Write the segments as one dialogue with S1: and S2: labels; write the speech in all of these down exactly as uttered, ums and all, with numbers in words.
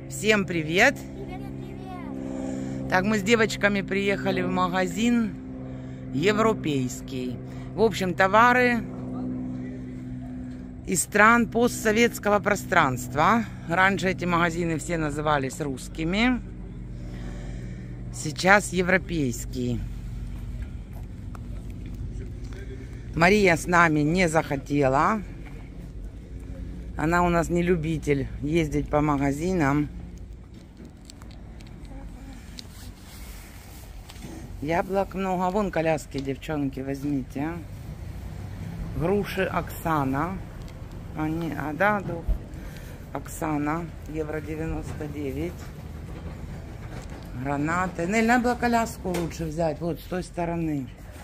S1: Всем привет!
S2: Привет, привет!
S1: Так, мы с девочками приехали в магазин европейский. В общем, товары из стран постсоветского пространства. Раньше эти магазины все назывались русскими. Сейчас европейский. Мария с нами не захотела. Она у нас не любитель ездить по магазинам. Яблок много. Вон коляски, девчонки, возьмите. А. Груши Оксана. Они, а, да, да. Оксана. Евро девяносто девять. Гранаты. Нель, надо было коляску лучше взять. Вот, с той стороны.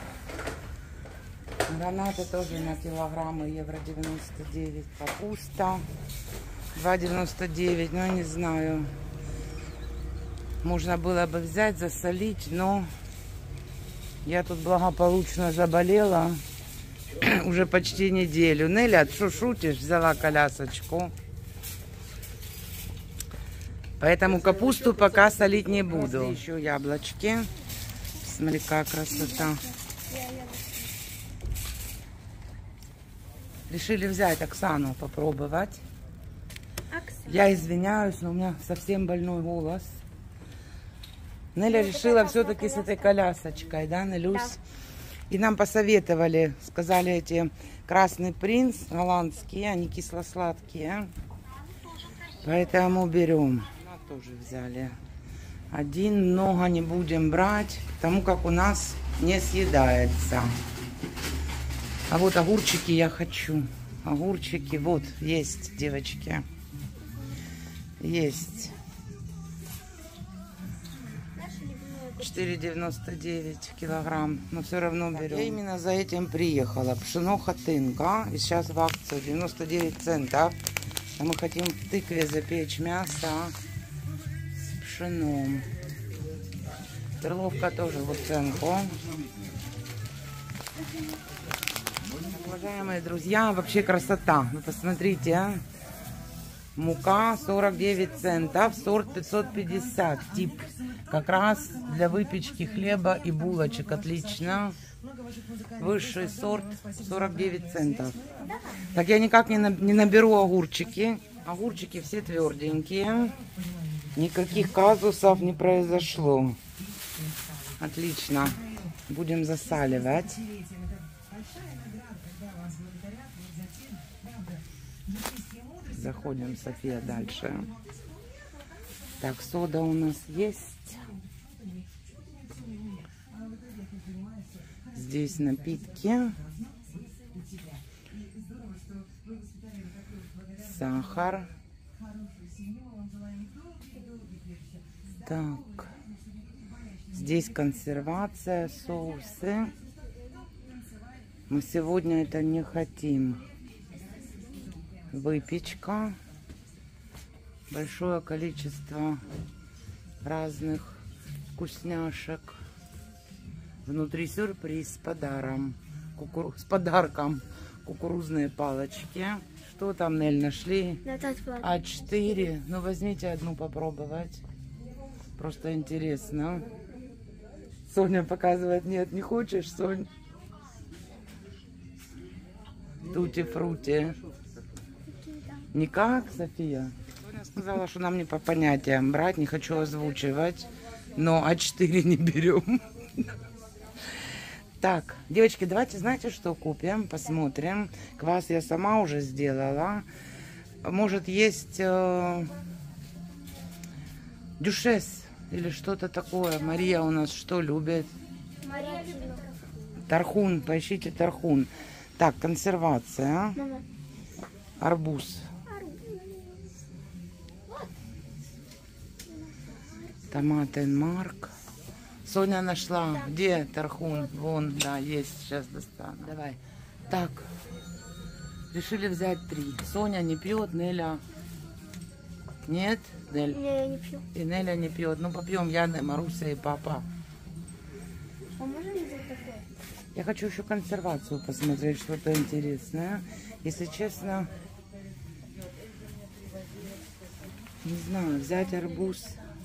S1: Гранаты тоже на килограммы. Евро девяносто девять. Капуста. два девяносто девять. Ну, не знаю. Можно было бы взять, засолить, но... Я тут благополучно заболела уже почти неделю. Неля, что шутишь? Взяла колясочку. Поэтому капусту пока солить не буду. Еще яблочки. Смотри, какая красота. Решили взять Оксану попробовать. Я извиняюсь, но у меня совсем больной голос. Неля решила все-таки с этой колясочкой, да, Нелюсь? Да. И нам посоветовали, сказали, эти Красный принц голландские, они кисло-сладкие. Поэтому берем. Тоже взяли. Один, много не будем брать, потому как у нас не съедается. А вот огурчики я хочу. Огурчики, вот, есть, девочки. Есть. четыре девяносто девять килограмм, но все равно берем. Я именно за этим приехала. Пшено Хотынка, и сейчас в акции девяносто девять центов. А мы хотим в тыкве запечь мясо с пшеном. Перловка тоже в оценку. Уважаемые друзья, вообще красота. Вы посмотрите, а. Мука сорок девять центов, сорт пятьсот пятьдесят, тип как раз для выпечки хлеба и булочек, отлично. Высший сорт сорок девять центов. Так я никак не наберу огурчики. Огурчики все тверденькие. Никаких казусов не произошло. Отлично. Будем засаливать. Заходим, София, дальше. Так, сода у нас есть. Здесь напитки. Сахар. Так. Здесь консервация, соусы. Мы сегодня это не хотим. Выпечка. Большое количество разных вкусняшек. Внутри сюрприз с подарком. Кукур... С подарком. Кукурузные палочки. Что там, Нель, нашли? а четыре. Ну, возьмите одну попробовать. Просто интересно. Соня показывает. Нет, не хочешь, Сонь? Тути-фрути. Никак, София? Соня сказала, что нам не по понятиям брать, не хочу озвучивать, но а четыре не берем. Так, девочки, давайте, знаете, что купим? Посмотрим. Квас я сама уже сделала. Может, есть э, дюшес или что-то такое. Мария у нас что любит?
S2: Мария любит
S1: тархун, поищите тархун. Так, консервация.
S2: Мама.
S1: Арбуз. Томат Энмарк. Соня нашла. Где тархун? Вон, да, есть. Сейчас достану. Давай. Так. Решили взять три. Соня не пьет, Неля. Нет? Нель?
S2: Не, я не пью.
S1: И Неля не пьет. Ну, попьем я, Маруся и папа.
S2: А можно взять такое?
S1: Я хочу еще консервацию посмотреть, что-то интересное. Если честно, Не знаю, взять арбуз.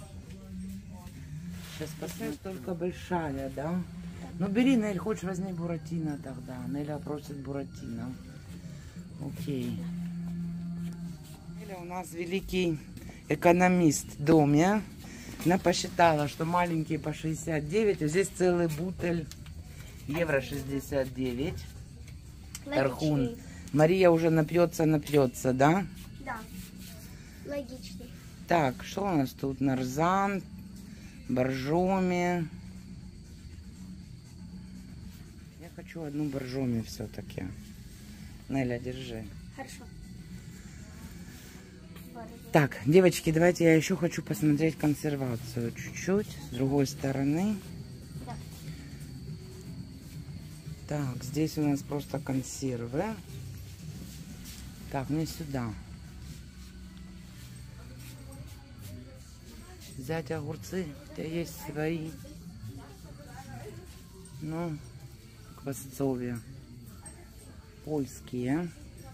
S1: Сейчас посмотрим, только большая, да? Ну бери, Нель, хочешь, возьми буратино тогда. Неля просит буратино. Окей. Неля у нас великий экономист в доме. Она посчитала, что маленькие по шестьдесят девять, а здесь целый бутель евро шестьдесят девять. Тархун. Мария уже напьется, напьется, да?
S2: Да. Логичный.
S1: Так, что у нас тут? Нарзан, боржоми. Я хочу одну боржоми все-таки. Неля, держи.
S2: Хорошо.
S1: Так, девочки, давайте я еще хочу посмотреть консервацию чуть-чуть с другой стороны.
S2: Да.
S1: Так, здесь у нас просто консервы. Так, мне сюда. Взять огурцы, у тебя есть свои. Ну, квасцовья. Польские.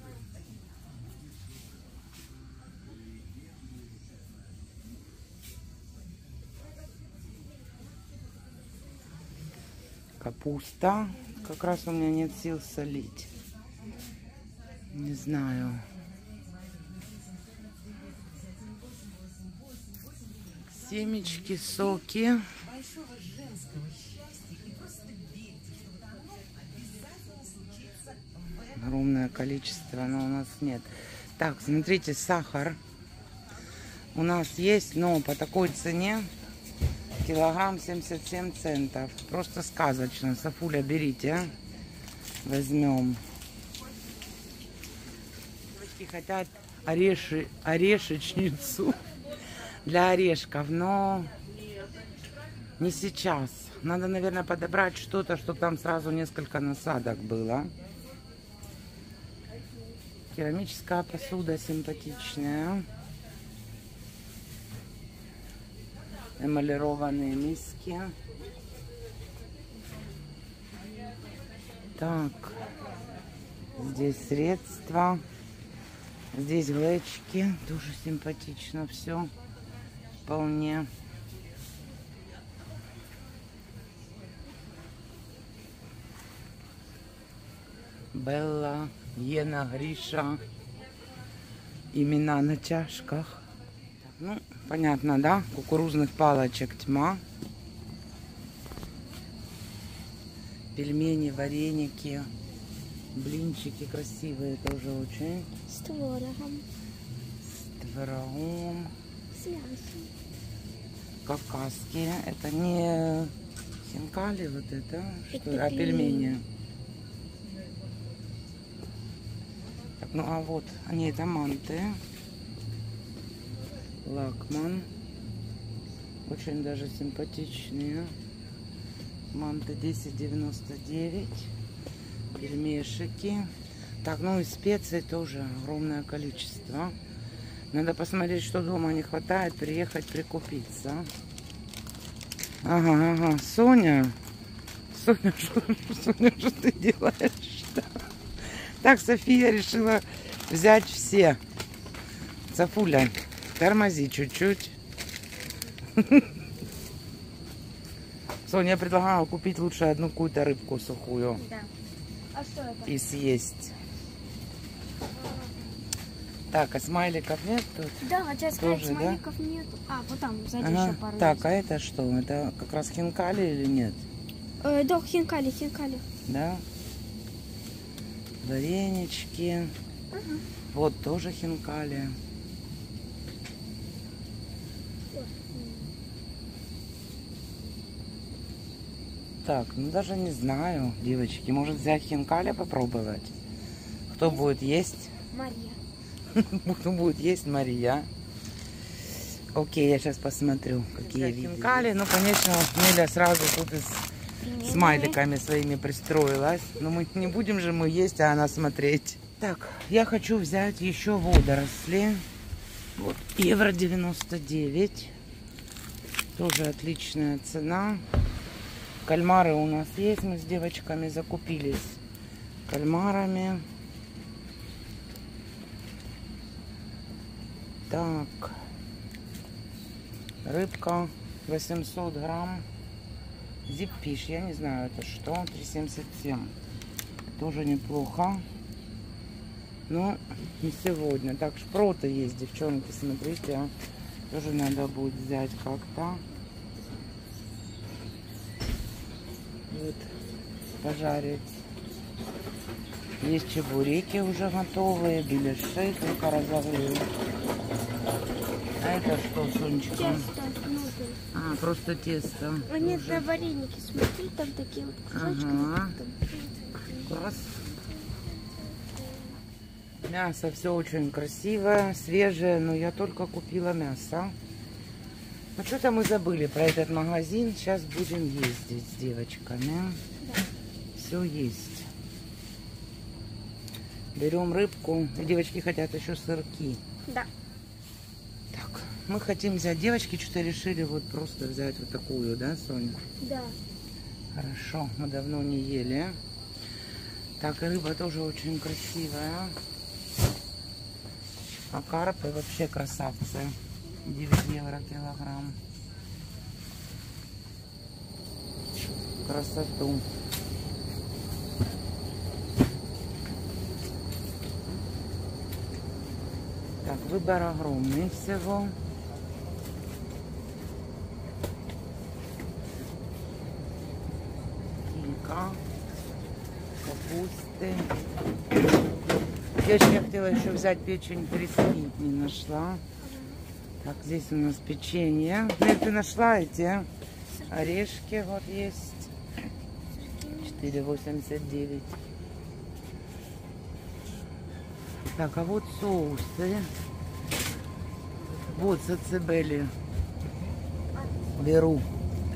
S1: Капуста. Как раз у меня нет сил солить. Не знаю. Семечки, соки. Огромное количество, но у нас нет. Так, смотрите, сахар у нас есть, но по такой цене килограмм семьдесят семь центов. Просто сказочно. Сафуля, берите, а? Возьмем. Девочки хотят ореши, орешечницу для орешков, но не сейчас. Надо, наверное, подобрать что-то, чтобы там сразу несколько насадок было. Керамическая посуда симпатичная. Эмалированные миски. Так, здесь средства, здесь глечки, тоже симпатично все, вполне. Белла, Ена, Гриша, имена на чашках. Ну, понятно, да? Кукурузных палочек тьма. Пельмени, вареники, блинчики красивые тоже очень.
S2: С творогом.
S1: С творогом.
S2: С мясом.
S1: Кавказские. Это не хинкали вот это,
S2: Это
S1: что, а
S2: пельмени.
S1: пельмени. Так, ну а вот, они это манты. Лакман. Очень даже симпатичные. Манты десять девяносто девять. Пельмешики. Так, ну и специй тоже огромное количество. Надо посмотреть, что дома не хватает, приехать прикупиться. Ага, ага. Соня. Соня, что, Соня, что ты делаешь? Так, София решила взять все. Софуля, тормози чуть-чуть. Соня, я предлагала купить лучше одну какую-то рыбку сухую.
S2: Да. А что это?
S1: И съесть. Так, а смайликов нет тут?
S2: Да, хотя сказать,
S1: Тоже, да?
S2: смайликов нету. А, вот там сзади
S1: Ага.
S2: еще пару.
S1: Так,
S2: есть.
S1: а это что? Это как раз хинкали или нет?
S2: Э, да, хинкали, хинкали.
S1: Да? Варенички.
S2: Ага.
S1: Вот тоже хинкали. Так, ну даже не знаю, девочки. Может взять хинкали попробовать? Кто будет есть?
S2: Мария.
S1: Кто будет есть? Мария. Окей, я сейчас посмотрю, какие виды. Хинкали. Ну, конечно, Неля сразу тут и с смайликами своими пристроилась. Но мы не будем же мы есть, а она смотреть. Так, я хочу взять еще водоросли. Вот, евро девяносто девять. Тоже отличная цена. Кальмары у нас есть. Мы с девочками закупились кальмарами. Так. Рыбка восемьсот грамм. Зипфиш, я не знаю это что. три семьдесят семь. Тоже неплохо. Но не сегодня. Так, шпроты есть, девчонки, смотрите. А. Тоже надо будет взять как-то. Вот, пожарить. Есть чебуреки уже готовые, беляши, только разогрею. А это что, Сонечка?
S2: Тесто, нудель.
S1: А, просто тесто.
S2: А нет, на вареники, смотри, там такие вот кусочки.
S1: Ага. Класс. Мясо все очень красивое, свежее, но я только купила мясо. Ну что-то мы забыли про этот магазин. Сейчас будем ездить с девочками.
S2: Да.
S1: Все есть. Берем рыбку. Девочки хотят еще сырки.
S2: Да.
S1: Так, мы хотим взять. Девочки что-то решили вот просто взять вот такую, да, Соня?
S2: Да.
S1: Хорошо, мы давно не ели. Так, и рыба тоже очень красивая. А карпы вообще красавцы. девять евро килограмм. Красоту. Так, выбор огромный всего. Килька, капусты. Девочки, я хотела еще взять печень трески, не нашла. Так, здесь у нас печенье. Ну, ты нашла эти орешки, вот есть. четыре восемьдесят девять. Так, а вот соусы. Вот сацебели. Беру.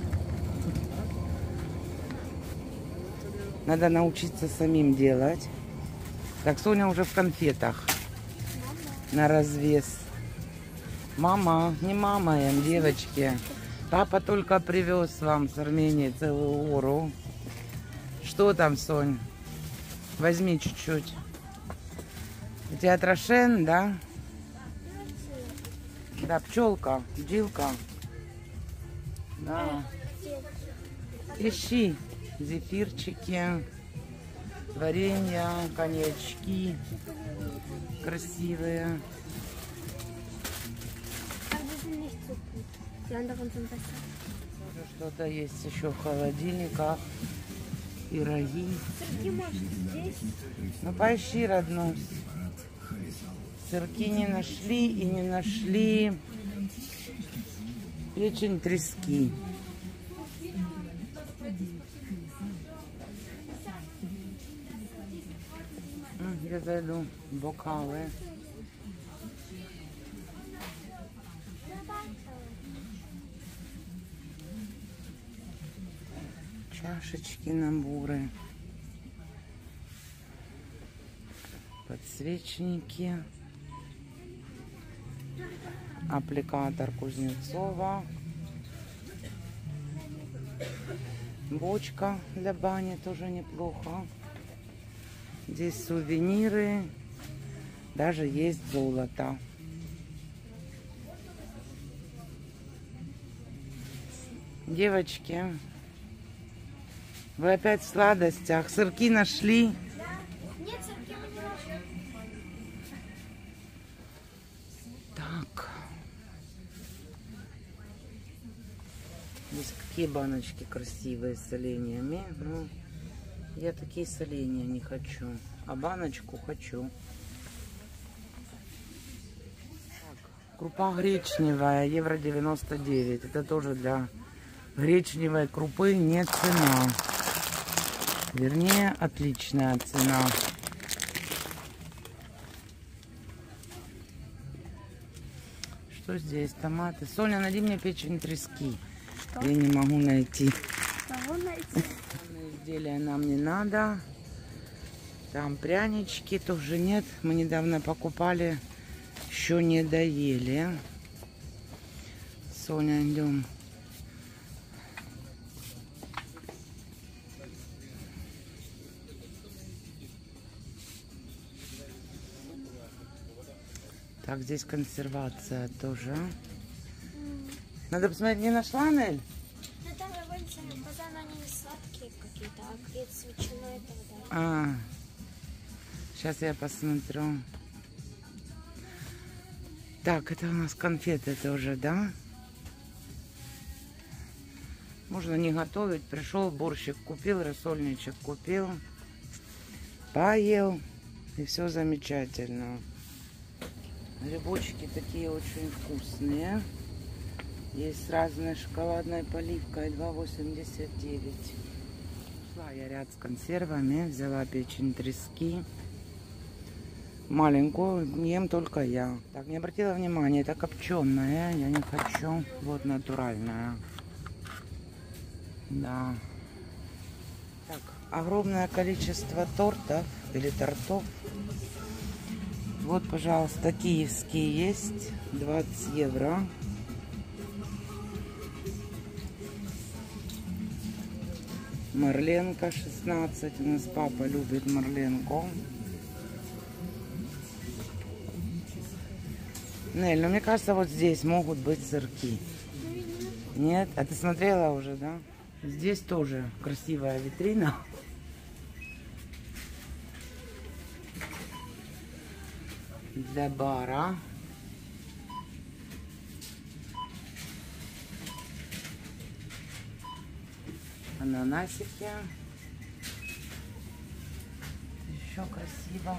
S1: Надо научиться самим делать. Так, Соня уже в конфетах. На развес. Мама, не мама, им, девочки. Папа только привез вам с Армении целую гору. Что там, Сонь? Возьми чуть-чуть. У тебя трошен, да? Да, пчелка, джилка. Да. Ищи зефирчики, варенье, коньячки красивые. Тоже что-то есть еще в холодильниках. Пироги. Ну поищи, родной. Сырки не нашли и не нашли печень трески. Я зайду в бокалы. Чашечки, наборы. Подсвечники. Аппликатор Кузнецова. Бочка для бани тоже неплохо. Здесь сувениры. Даже есть золото. Девочки, вы опять в сладостях. Сырки нашли?
S2: Нет, сырки мы не нашли.
S1: Так. Здесь какие баночки красивые с соленьями. Ну, я такие соленья не хочу. А баночку хочу. Так, крупа гречневая, евро девяносто девять. Это тоже для гречневой крупы не цена. Вернее, отличная цена. Что здесь? Томаты. Соня, найди мне печень трески. Что? Я не могу найти.
S2: Кого найти?
S1: Изделия нам не надо. Там прянички тоже нет. Мы недавно покупали. Еще не доели. Соня, идем. Так, здесь консервация тоже. Надо посмотреть, не нашла, Нель?
S2: Ну там говорится, базаны они не сладкие какие-то, а какие-то с ветчиной и так далее.
S1: А, сейчас я посмотрю. Так, это у нас конфеты тоже, да? Можно не готовить. Пришел, борщик купил, рассольничек купил, поел, и все замечательно. Грибочки такие очень вкусные. Есть с разной шоколадной поливкой, два восемьдесят девять. Шла я ряд с консервами, взяла печень трески. Маленькую ем только я. Так, не обратила внимания, это копченая, я не хочу. Вот натуральная. Да. Так, огромное количество тортов или тортов. Вот, пожалуйста, киевские есть. двадцать евро. Марленка шестнадцать. У нас папа любит марленку. Нель, ну мне кажется, вот здесь могут быть сырки. Нет? А ты смотрела уже, да? Здесь тоже красивая витрина. Для бара. Ананасики. Еще красиво.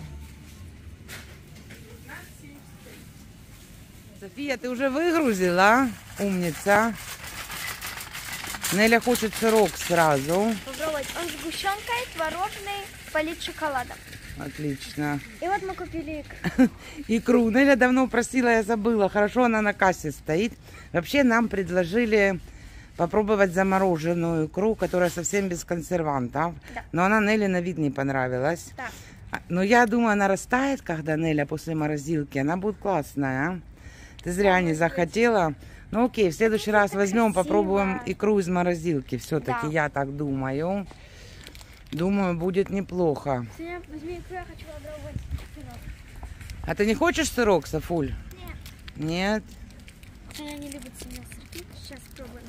S1: София, ты уже выгрузила? Умница. Неля хочет сырок сразу.
S2: Попробовать. Он с сгущенкой, творожный, полит шоколадом.
S1: Отлично.
S2: И вот мы купили икру.
S1: Икру. Неля давно просила, я забыла. Хорошо, она на кассе стоит. Вообще нам предложили попробовать замороженную икру, которая совсем без консервантов. Да. Но она Неле на вид не понравилась. Да. Но я думаю, она растает, когда Неля после морозилки. Она будет классная. Ты зря не захотела. Ну окей, в следующий раз это возьмем, красиво. Попробуем икру из морозилки. Все-таки да. Я так думаю. Думаю, будет неплохо.
S2: Возьми икру, я хочу попробовать сырок.
S1: А ты не хочешь сырок, Софуль?
S2: Нет.
S1: Нет?
S2: Она не любит сильно сырки. Сейчас пробуем.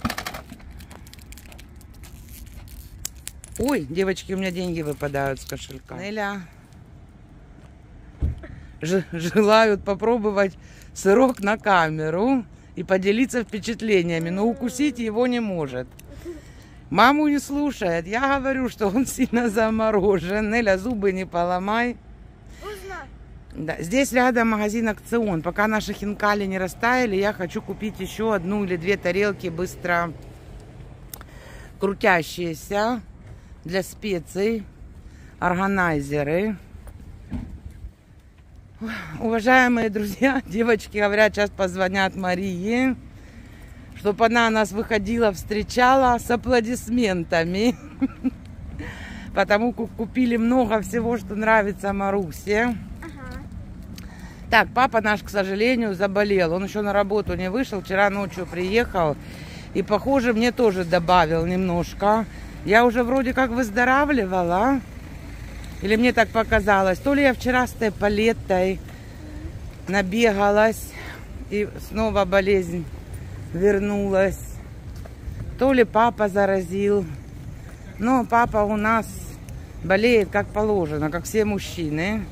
S1: Ой, девочки, у меня деньги выпадают с кошелька. Неля желают попробовать сырок на камеру и поделиться впечатлениями, но укусить его не может. Маму не слушает. Я говорю, что он сильно заморожен. Неля, зубы не поломай. Да. Здесь рядом магазин «Акцион». Пока наши хинкали не растаяли, я хочу купить еще одну или две тарелки быстро крутящиеся для специй, органайзеры. Уважаемые друзья, девочки говорят, сейчас позвонят Марии, чтобы она нас выходила, встречала с аплодисментами. Потому как купили много всего, что нравится Марусе. Ага. Так, папа наш, к сожалению, заболел. Он еще на работу не вышел, вчера ночью приехал. И, похоже, мне тоже добавил немножко. Я уже вроде как выздоравливала. Или мне так показалось. То ли я вчера с той палетой набегалась, и снова болезнь вернулась. То ли папа заразил. Но папа у нас болеет как положено, как все мужчины.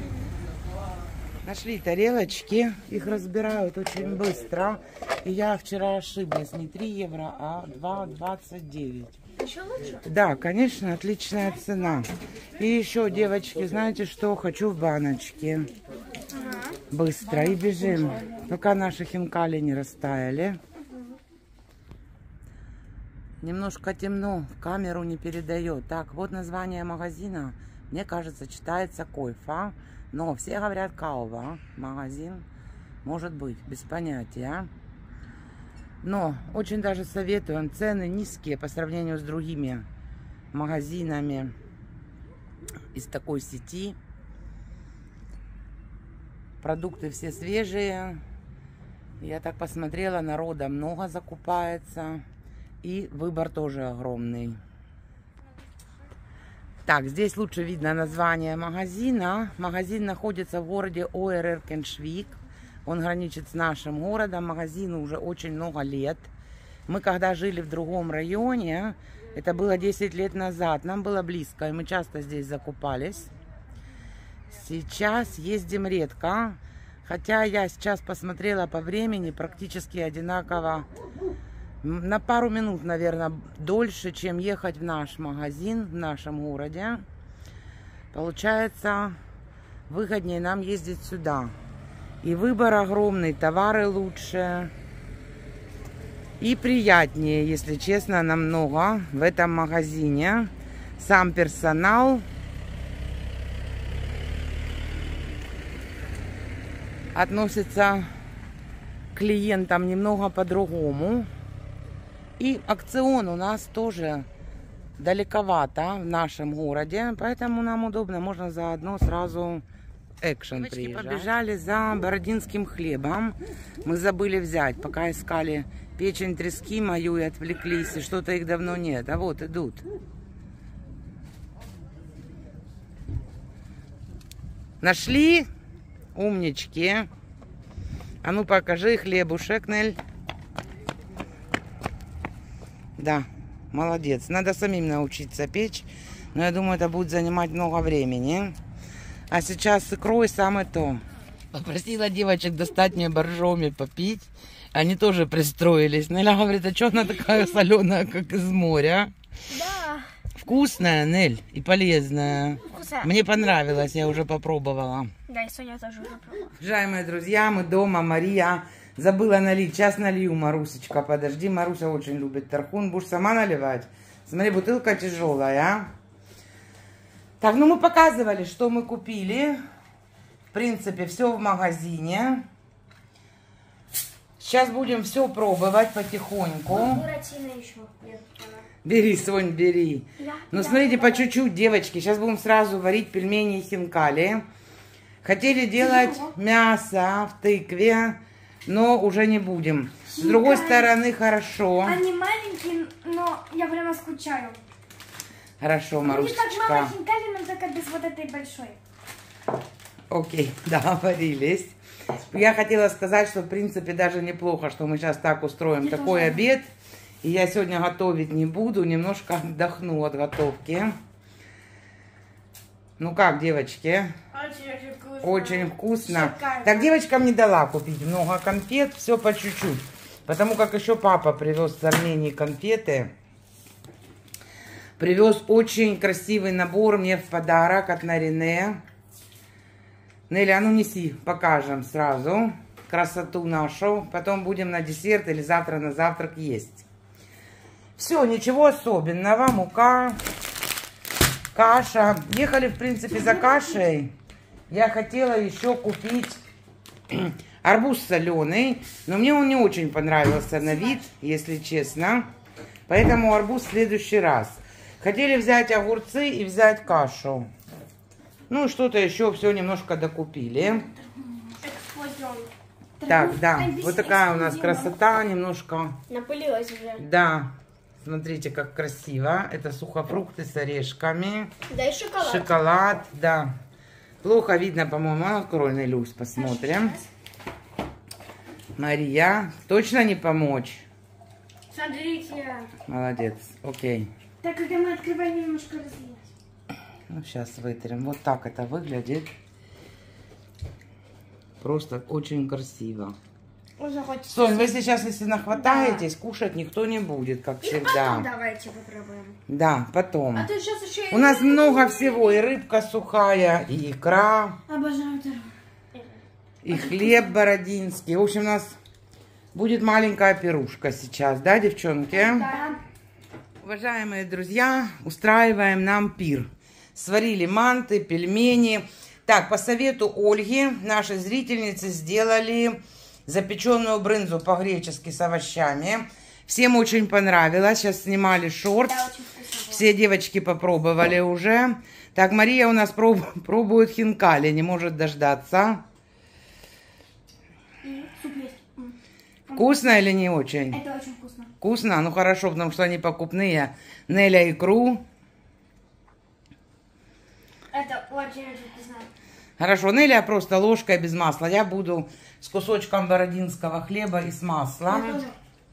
S1: Нашли тарелочки. Их разбирают очень быстро. И я вчера ошиблась. Не три евро, а два двадцать девять.
S2: Еще лучше?
S1: Да, конечно, отличная цена. И еще, девочки, знаете что? Хочу в баночке. Ага. Быстро и бежим. Пока наши хинкали не растаяли. Немножко темно, в камеру не передает. Так, вот название магазина. Мне кажется, читается Койфа. Но все говорят Каува. Магазин. Может быть, без понятия. Но очень даже советуем. Цены низкие по сравнению с другими магазинами из такой сети. Продукты все свежие. Я так посмотрела, народа много закупается. И выбор тоже огромный. Так, здесь лучше видно название магазина. Магазин находится в городе Оереркеншвик. Он граничит с нашим городом. Магазину уже очень много лет. Мы когда жили в другом районе, это было десять лет назад, нам было близко, и мы часто здесь закупались. Сейчас ездим редко, хотя я сейчас посмотрела по времени практически одинаково. На пару минут, наверное, дольше, чем ехать в наш магазин в нашем городе. Получается, выгоднее нам ездить сюда. И выбор огромный, товары лучше. И приятнее, если честно, намного в этом магазине. Сам персонал относится к клиентам немного по-другому. И акцион у нас тоже далековато в нашем городе, поэтому нам удобно, можно заодно сразу экшен приезжать. Побежали за бородинским хлебом. Мы забыли взять, пока искали печень трески мою и отвлеклись, и что-то их давно нет. А вот идут. Нашли? Умнички. А ну покажи хлебушек, Нель. Да, молодец. Надо самим научиться печь, но я думаю, это будет занимать много времени. А сейчас с икрой самое то. Попросила девочек достать мне боржоми попить. Они тоже пристроились. Неля говорит, а что она такая соленая, как из моря?
S2: Да.
S1: Вкусная, Нель, и полезная.
S2: Вкусная.
S1: Мне понравилось, я уже попробовала.
S2: Да, и Соня тоже уже пробовала.
S1: Уважаемые друзья, мы дома. Мария забыла налить. Сейчас налью, Марусечка. Подожди, Маруся очень любит тархун. Будешь сама наливать? Смотри, бутылка тяжелая. Так, ну мы показывали, что мы купили. В принципе, все в магазине. Сейчас будем все пробовать потихоньку.
S2: Буратино еще.
S1: Бери, Сонь, бери.
S2: Да,
S1: ну,
S2: да,
S1: смотрите,
S2: да.
S1: по чуть-чуть, девочки. Сейчас будем сразу варить пельмени хинкали. Хотели делать мясо в тыкве, но уже не будем. С другой стороны, хорошо.
S2: Они маленькие, но я прямо скучаю.
S1: Хорошо, Марусечка.
S2: Они как мама хинкали, но только без вот этой большой.
S1: Окей, договорились. Я хотела сказать, что в принципе даже неплохо, что мы сейчас так устроим
S2: Я
S1: такой
S2: тоже.
S1: обед. И я сегодня готовить не буду, немножко отдохну от готовки. Ну как, девочки?
S2: Очень вкусно.
S1: Очень вкусно.
S2: Шикарно.
S1: Так, девочкам не дала купить много конфет, все по чуть-чуть. Потому как еще папа привез с Армении конфеты. Привез очень красивый набор мне в подарок от Нарине. Неля, а ну неси, покажем сразу красоту нашу. Потом будем на десерт или завтра на завтрак есть. Все, ничего особенного. Мука, каша. Ехали, в принципе, за кашей. Я хотела еще купить арбуз соленый. Но мне он не очень понравился на вид, если честно. Поэтому арбуз в следующий раз. Хотели взять огурцы и взять кашу. Ну, что-то еще все немножко докупили. Так, да, вот такая у нас красота, немножко.
S2: Напылилась уже.
S1: Да, смотрите, как красиво. Это сухофрукты с орешками.
S2: Да и шоколад.
S1: Шоколад, да. Плохо видно, по-моему. Открой, Нелюсь, посмотрим. Мария, точно не помочь?
S2: Смотрите.
S1: Молодец, окей.
S2: Так, когда мы открываем, немножко разлилось.
S1: Ну, сейчас вытрем. Вот так это выглядит. Просто очень красиво.
S2: Уже хочется.
S1: Сонь, вы сейчас, если нахватаетесь, да. Кушать никто не будет, как
S2: И
S1: всегда.
S2: потом давайте попробуем.
S1: Да, потом.
S2: А то сейчас еще
S1: У нас много всего. И рыбка сухая, и икра,
S2: Обожаю это.
S1: и хлеб бородинский. В общем, у нас будет маленькая пирушка сейчас, да, девчонки?
S2: Да.
S1: Уважаемые друзья, устраиваем нам пир. Сварили манты, пельмени. Так, по совету Ольги, наши зрительницы сделали запеченную брынзу по-гречески с овощами. Всем очень понравилось. Сейчас снимали шорт.
S2: Да, очень вкусно.
S1: Все девочки попробовали уже. Так, Мария у нас проб... пробует хинкали, не может дождаться.
S2: И суп есть.
S1: Вкусно или не очень?
S2: Это очень вкусно.
S1: Вкусно? Ну хорошо, потому что они покупные. Неля икру.
S2: Это очень-очень вкусно.
S1: Хорошо, Неля просто ложкой без масла. Я буду с кусочком бородинского хлеба и с маслом.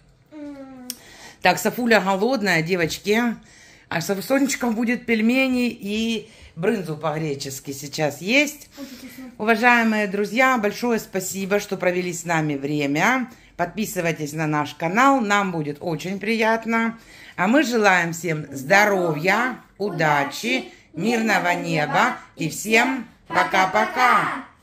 S1: Так, Софуля голодная, девочки. А с Сонечком будет пельмени и брынзу по-гречески сейчас есть. Уважаемые друзья, большое спасибо, что провели с нами время. Подписывайтесь на наш канал, нам будет очень приятно. А мы желаем всем здоровья, удачи, мирного неба и всем пока-пока!